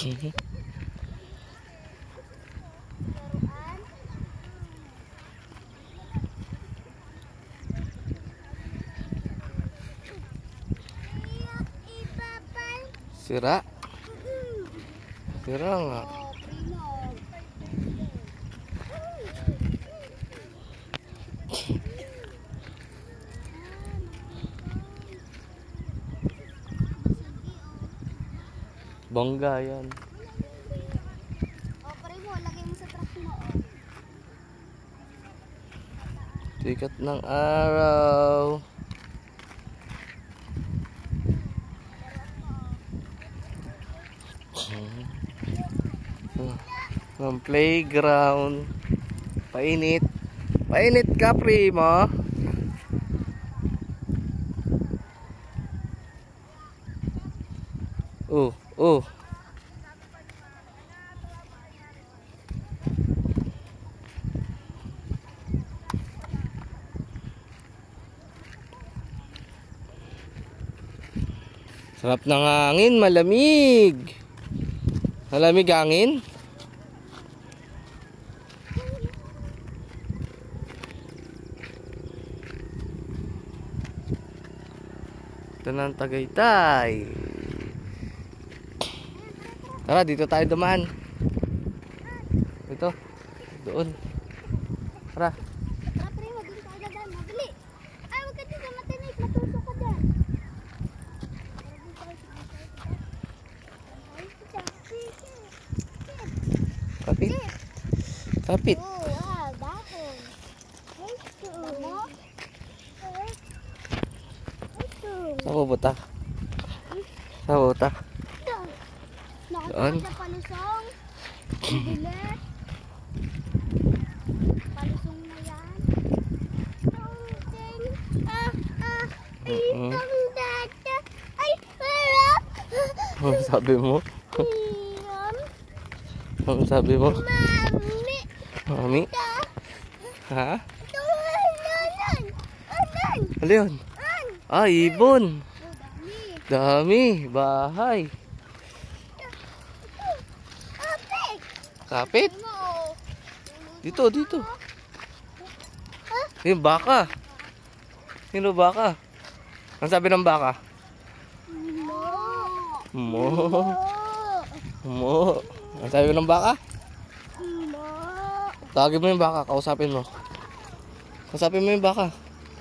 Sira? Sira nggak? Bangga yan. Primo, lagay mo sa truck mo. Sikat ng araw. Ng playground. Painit. Painit ka, Primo. Oh. Sarap ng hangin, malamig. Malamig hangin. Ito na ang Tagaytay. Tara, dito tayo dumaan. Ito. Doon. Tara. Tara, Primo, dun tayo dadaan. Mabili. Ay, huwag ka dito matinig. Matusok ka dyan. Kapit. Kapit. Dahon. Saan pupunta? Saan pupunta? Doon. Nakatakas na palusong. Bili. Palusong na yan. Itong data. Ay, harap. Ano sabi mo? Ano sabi mo? Mami. Mami? Ha? Anan. Ano yun? Ah, ibon. Dami. Dami. Bahay. Apik. Kapit. Mo. Dito. Yung baka. Sino baka? Ang sabi ng baka? Mo. Mo. Ang sabi ng baka? Mo. Tawagin mo yung baka. Kausapin mo. Kausapin mo yung baka.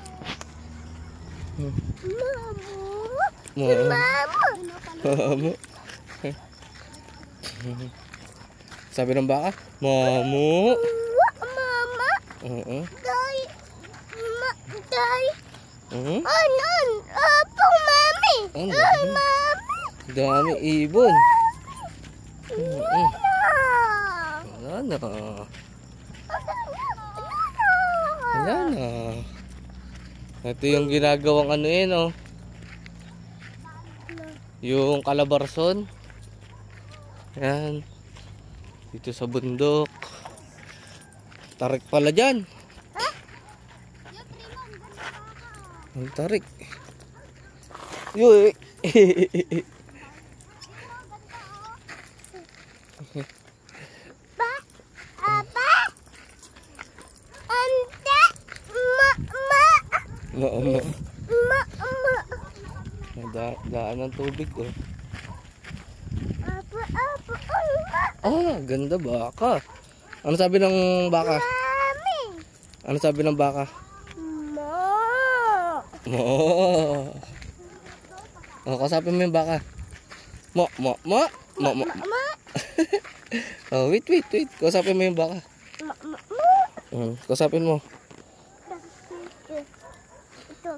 Mamo. Mamo. Sabi ng baka? Mamo. Mama. Day. Day. Anan. Apong mami. Ano? Mami. Dami ibon. Wala na. Wala na. Ito yung ginagawang ano yun, oh. Yung kalabarson. Yan. Dito sa bundok. Tarik pala dyan. Ang tarik. Yoy. Apa? Ante. Mama. Mama. Daan ng tubig, oh. Apa? Ah, ganda baka. Ano sabi ng baka? Mami. Ano sabi ng baka? Mo. Mo. Oh, kausapin mo yung baka. Mo. Oh, wait. Kausapin mo yung baka. Kausapin mo. Ito.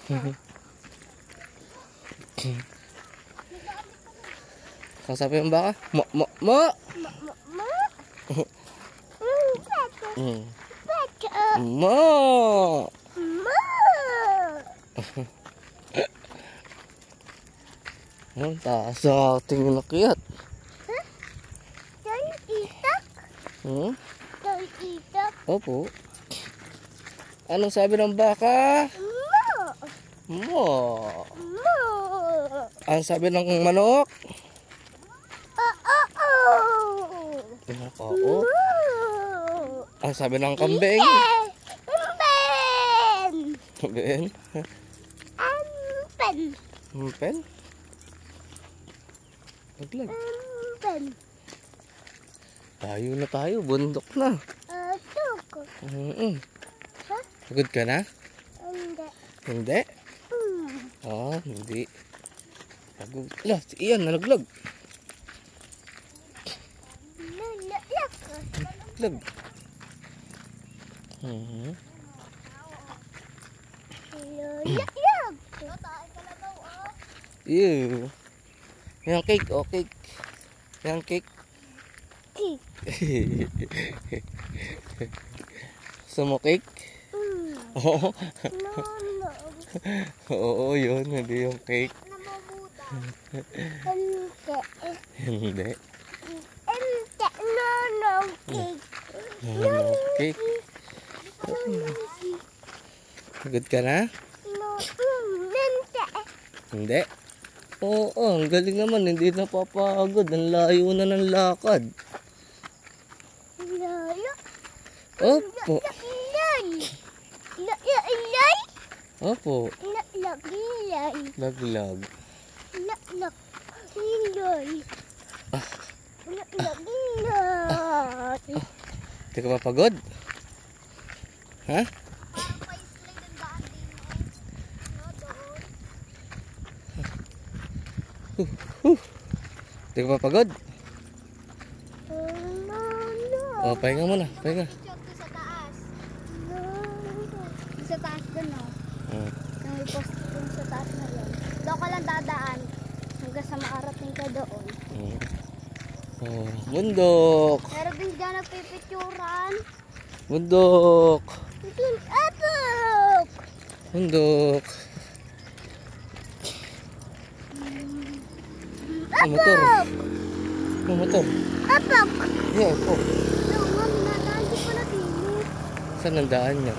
Kausapin mo yung baka. Mo. Mo. Ang taas sa ating nakiat. Don't itak. Don't itak. Opo. Anong sabi ng baka? Mo. Mo. Mo. Anong sabi ng manok? Ang sabi ng kambing. Ampen! Ben? Ampen! Ampen? Laglag. Ampen! Tayo na tayo. Bundok na. Atuk! Ha? Pagod ka na? Hindi. Hindi? Oo, hindi. Pagod. Ala, si Ian nalaglag. Nalayak! Nalaglag. Nalayak! Ew. Yung cake, oh cake. Yung cake. Gusto mo cake? Oo. Oo, yun. Hindi yung cake. Hindi. Cake. Pagod ka na? Hindi. Oo, ang galing naman. Hindi napapagod. Ang layo na ng lakad. Opo. Opo. Laglag. Hindi ka pa pagod? Ha? Hindi ka pa pagod? O, pahinga muna. Pahinga. Sa taas dun, no? May post dun sa taas na yun. Doon ka lang dadaan hanggang sa makarating ka doon. Oh, bundok. Pero din dyan nagpipicturan. Bundok. Apok! Bundok. Motor. Motor. Apok! Yeah, po. Yung nga, minadaan di pala din. Saan ang daan niya?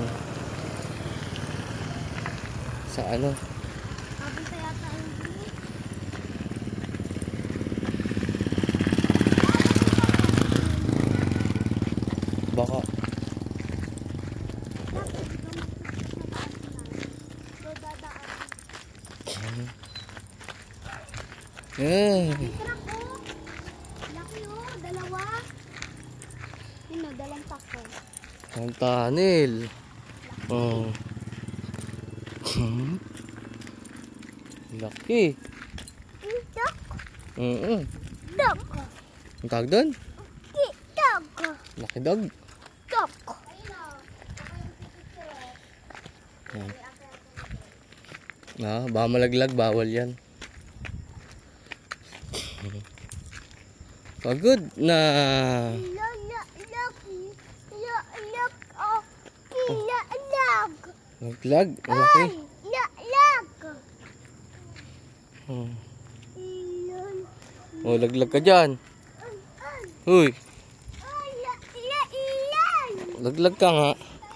Sa ano? Abang kaya tayo din. Baka. So, dadaan. Laki o, dalawa. Yun o, dalang pako. Ang tanil. Oh. Laki. Dok, dok, Ang tawag doon? dok, Laki dog. dok. Baka malaglag. Bawal yan. Pagod na. Laglag. Laki. Oh, laglag ka dyan. Uy. Laglag ka nga.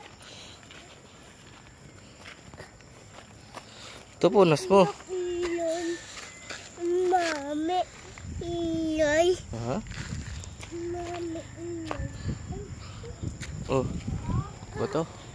Ito po, nas mo. Mami, iyoy. Ha? Mami, iyoy. Oh. Bato.